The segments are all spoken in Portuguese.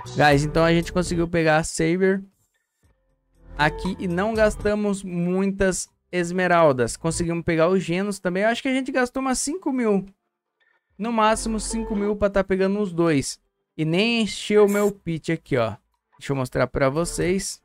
Guys, então a gente conseguiu pegar a Saber aqui e não gastamos muitas esmeraldas. Conseguimos pegar os genos também. Eu acho que a gente gastou umas 5 mil. No máximo 5 mil pra estar pegando os dois. E nem encheu o meu pitch aqui, ó. Deixa eu mostrar pra vocês.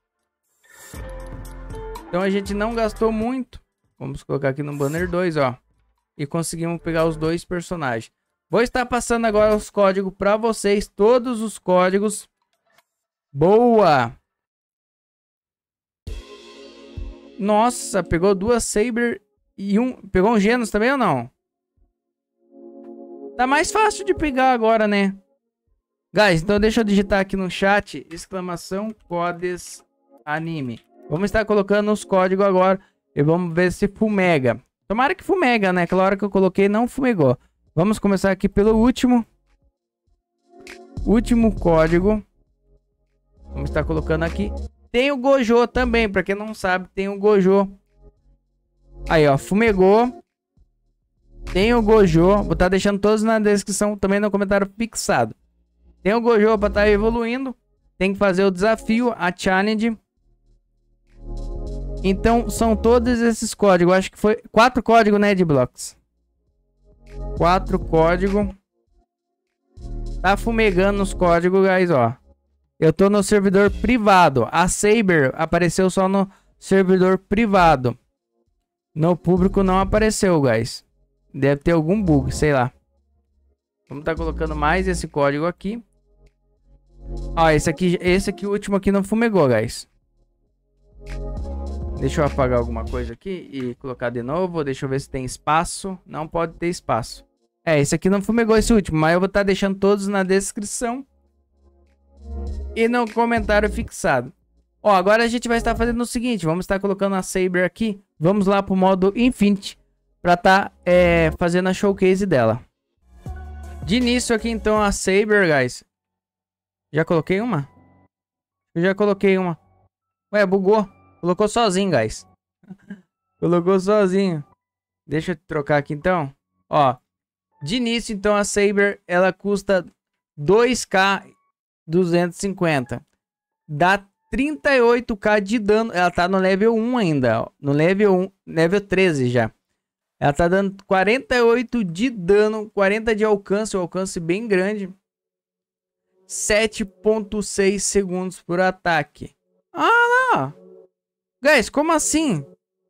Então a gente não gastou muito. Vamos colocar aqui no banner 2, ó. E conseguimos pegar os dois personagens. Vou estar passando agora os códigos pra vocês. Todos os códigos. Boa! Nossa, pegou duas Saber e um... Pegou um Genos também ou não? Tá mais fácil de pegar agora, né? Guys, então deixa eu digitar aqui no chat. Exclamação Codes Anime. Vamos estar colocando os códigos agora. E vamos ver se fumega. Tomara que fumega, né? Aquela hora que eu coloquei não fumegou. Vamos começar aqui pelo último. Último código. Vamos estar colocando aqui. Tem o Gojo também, pra quem não sabe, tem o Gojo. Aí, ó, fumegou. Tem o Gojo. Vou estar deixando todos na descrição, também no comentário fixado. Tem o Gojo pra estar evoluindo. Tem que fazer o desafio, a challenge. Então, são todos esses códigos. Acho que foi 4 códigos, né, de blocos. 4 códigos. Tá fumegando os códigos, guys, ó. Eu tô no servidor privado. A Saber apareceu só no servidor privado. No público não apareceu, guys. Deve ter algum bug, sei lá. Vamos tá colocando mais esse código aqui. Ó, esse aqui, o último aqui não fumegou, guys. Deixa eu apagar alguma coisa aqui e colocar de novo. Deixa eu ver se tem espaço. Não pode ter espaço. É, esse aqui não fumegou, esse último. Mas eu vou estar deixando todos na descrição. E no comentário fixado. Ó, agora a gente vai estar fazendo o seguinte. Vamos estar colocando a Saber aqui. Vamos lá pro modo Infinity. Pra estar fazendo a showcase dela. De início aqui então a Saber, guys. Já coloquei uma? Eu já coloquei uma. Ué, bugou. Colocou sozinho, guys. Colocou sozinho. Deixa eu trocar aqui então. Ó. De início então a Saber. Ela custa 2k 250. Dá 38k de dano. Ela tá no level 1 ainda. Ó. No level 1. Level 13 já. Ela tá dando 48 de dano. 40 de alcance. Um alcance bem grande. 7.6 segundos por ataque. Ah lá. Guys, como assim?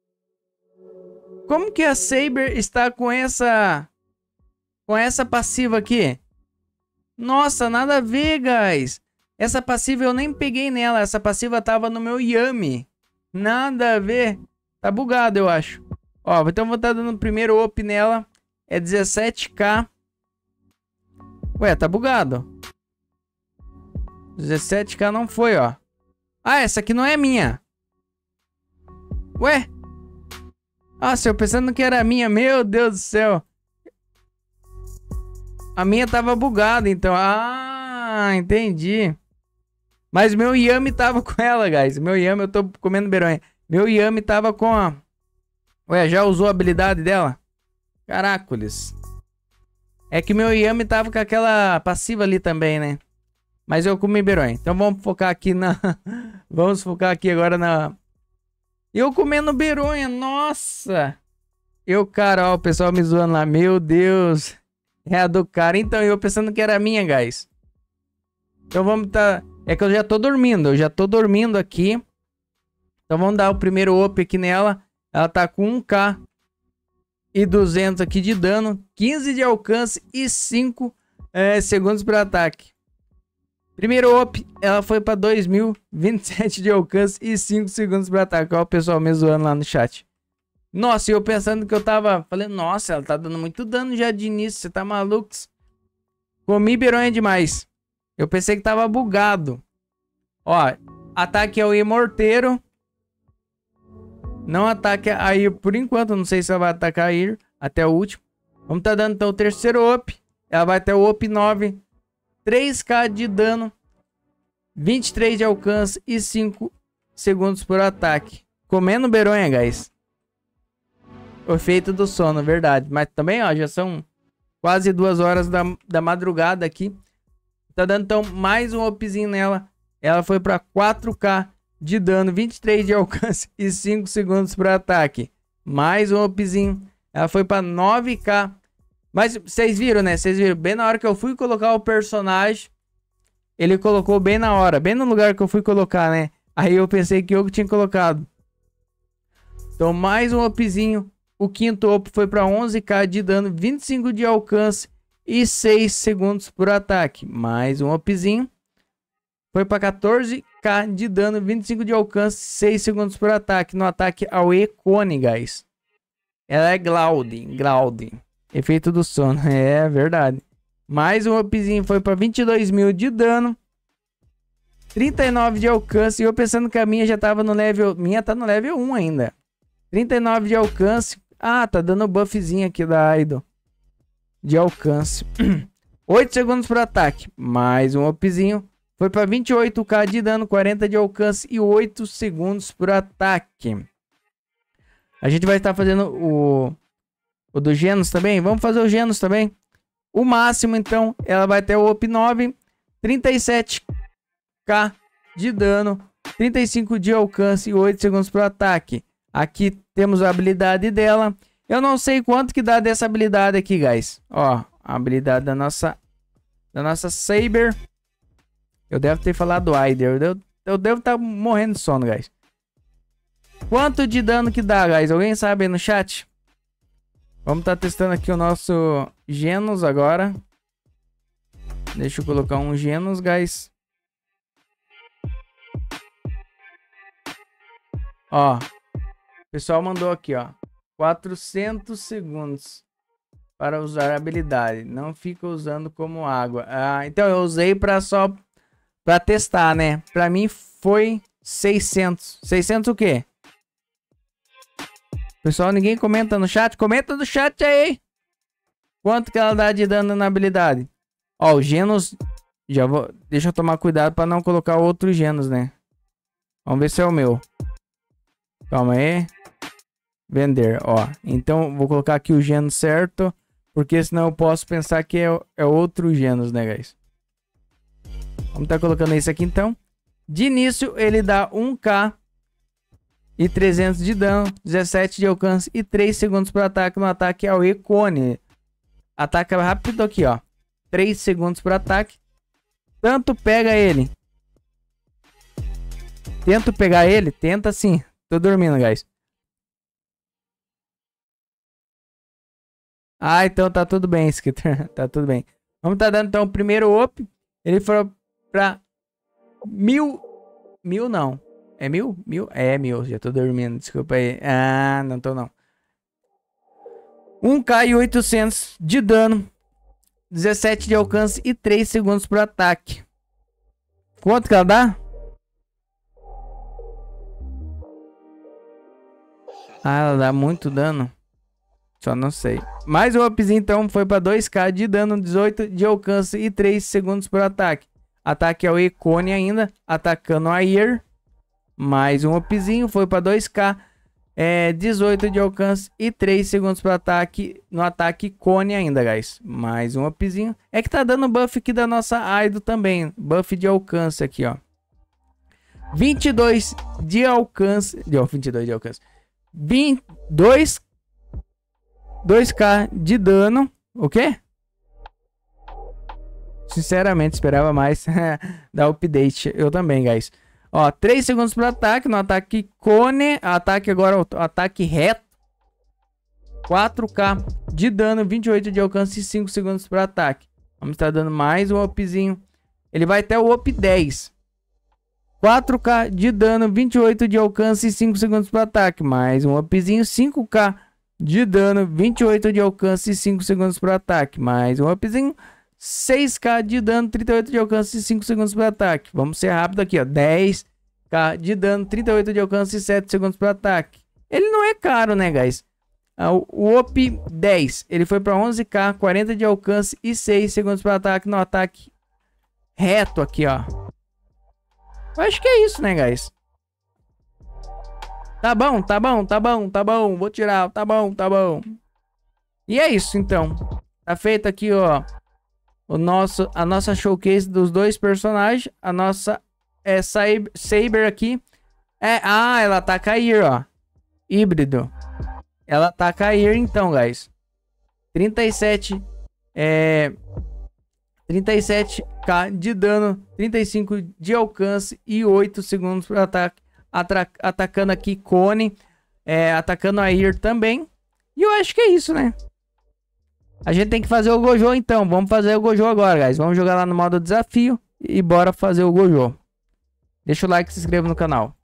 Como que a Saber está com essa passiva aqui? Nossa, nada a ver, guys. Essa passiva eu nem peguei nela. Essa passiva tava no meu Yami. Nada a ver. Tá bugado, eu acho. Ó, então eu vou estar dando o primeiro up nela. É 17k. Ué, tá bugado. 17k não foi, ó. Ah, essa aqui não é minha. Ué? Nossa, eu pensando que era minha. Meu Deus do céu. A minha tava bugada, então. Ah, entendi. Mas meu Yami tava com ela, guys. Meu Yami, eu tô comendo beronha. Meu Yami tava com a... Ué, já usou a habilidade dela? Caracoles. É que meu Yami tava com aquela passiva ali também, né? Mas eu comi beronha. Então vamos focar aqui na... Vamos focar aqui agora na... Eu comendo beronha, nossa! Eu, cara, ó, o pessoal me zoando lá. Meu Deus. É a do cara. Então, eu pensando que era minha, guys. Então vamos tá... É que eu já tô dormindo. Eu já tô dormindo aqui. Então vamos dar o primeiro up aqui nela. Ela tá com 1k e 200 aqui de dano. 15 de alcance e 5 segundos para ataque. Primeiro up, ela foi para 2027 de alcance e 5 segundos para ataque. Ó o pessoal me zoando lá no chat. Nossa, e eu pensando que eu tava... Falei, nossa, ela tá dando muito dano já de início. Você tá maluco? Comi beronha demais. Eu pensei que tava bugado. Ó, ataque ao Imorteiro. Não ataque a Ir por enquanto. Não sei se ela vai atacar a Ir até o último. Vamos tá dando então o terceiro up. Ela vai até o up 9. 3k de dano. 23 de alcance e 5 segundos por ataque. Comendo beronha, guys. O efeito do sono, verdade. Mas também, ó, já são quase 2 horas da madrugada aqui. Tá dando então mais um upzinho nela. Ela foi pra 4k de dano, 23 de alcance e 5 segundos pro ataque. Mais um upzinho. Ela foi pra 9k. Mas vocês viram, né? Vocês viram, bem na hora que eu fui colocar o personagem, ele colocou bem na hora, bem no lugar que eu fui colocar, né? Aí eu pensei que eu tinha colocado. Então mais um upzinho. O quinto up foi para 11k de dano, 25 de alcance e 6 segundos por ataque. Mais um upzinho. Foi para 14k de dano, 25 de alcance, 6 segundos por ataque. No ataque ao Econe, guys. Ela é Glauding. Efeito do sono. É verdade. Mais um upzinho foi para 22 mil de dano. 39 de alcance. E eu pensando que a minha já tava no level... Minha tá no level 1 ainda. 39 de alcance. Ah, tá dando buffzinho aqui da Idol. De alcance. 8 segundos para ataque. Mais um upzinho. Foi para 28k de dano, 40 de alcance e 8 segundos por ataque. A gente vai estar fazendo o do Genos também. Vamos fazer o Genos também. O máximo, então, ela vai ter o up 9. 37k de dano, 35 de alcance e 8 segundos por ataque. Aqui temos a habilidade dela. Eu não sei quanto que dá dessa habilidade aqui, guys. Ó, a habilidade da nossa Saber. Eu devo ter falado Aider. Eu devo estar morrendo de sono, guys. Quanto de dano que dá, guys? Alguém sabe aí no chat? Vamos estar testando aqui o nosso Genos agora. Deixa eu colocar um Genos, guys. Ó. O pessoal mandou aqui, ó. 400 segundos para usar a habilidade. Não fica usando como água. Ah, então eu usei para testar, né? Para mim foi 600. 600 o quê? Pessoal, ninguém comenta no chat? Comenta no chat aí. Quanto que ela dá de dano na habilidade? Ó, o Genos... Já vou... Deixa eu tomar cuidado para não colocar outro Genos, né? Vamos ver se é o meu. Calma aí. Vender, ó. Então, vou colocar aqui o Genos certo. Porque senão eu posso pensar que é outro Genos, né, guys? Vamos estar colocando esse aqui, então. De início, ele dá 1k e 300 de dano, 17 de alcance e 3 segundos para ataque no ataque ao Econe. Ataca rápido aqui, ó. 3 segundos para ataque. Tanto pega ele. Tento pegar ele? Tenta sim. Tô dormindo, guys. Ah, então tá tudo bem, Skitter. Tá tudo bem. Vamos tá dando então o primeiro up. Ele foi pra 1000. 1000 não. É 1000? 1000? É 1000. Já tô dormindo. Desculpa aí. Ah, não tô não. 1k e 800 de dano. 17 de alcance e 3 segundos pro ataque. Quanto que ela dá? Ah, ela dá muito dano. Só não sei. Mais um upzinho então foi para 2k de dano, 18 de alcance e 3 segundos por ataque. Ataque ao Econe ainda, atacando a Ear. Mais um upzinho foi para 2k, 18 de alcance e 3 segundos para ataque no ataque Cone ainda, guys. Mais um upzinho. É que tá dando buff aqui da nossa Idol também, buff de alcance aqui, ó. 22 de alcance, 22 de alcance. 2k de dano. O quê? Sinceramente, esperava mais da update. Eu também, guys. Ó, 3 segundos para ataque. No ataque Cone. Ataque agora, ataque reto. 4k de dano, 28 de alcance e 5 segundos para ataque. Vamos estar dando mais um upzinho. Ele vai até o up 10. 4k de dano, 28 de alcance e 5 segundos para ataque. Mais um upzinho, 5k de dano, 28 de alcance e 5 segundos para ataque. Mais um upzinho, 6k de dano, 38 de alcance e 5 segundos para ataque. Vamos ser rápido aqui, ó. 10k de dano, 38 de alcance e 7 segundos para ataque. Ele não é caro, né, guys? O OP 10, ele foi para 11k, 40 de alcance e 6 segundos para ataque no ataque reto aqui, ó. Eu acho que é isso, né, guys? Tá bom, tá bom, tá bom, tá bom. Vou tirar, tá bom, tá bom. E é isso, então. Tá feito aqui, ó, a nossa showcase dos dois personagens. A nossa Saber aqui. Ela ataca a Ear, ó. Híbrido. Ela ataca a Ear então, guys. 37 37k de dano, 35 de alcance e 8 segundos para ataque. Atacando aqui Cone, atacando a Ear também. E eu acho que é isso, né? A gente tem que fazer o Gojo então. Vamos fazer o Gojo agora, guys. Vamos jogar lá no modo desafio e bora fazer o Gojo. Deixa o like e se inscreva no canal.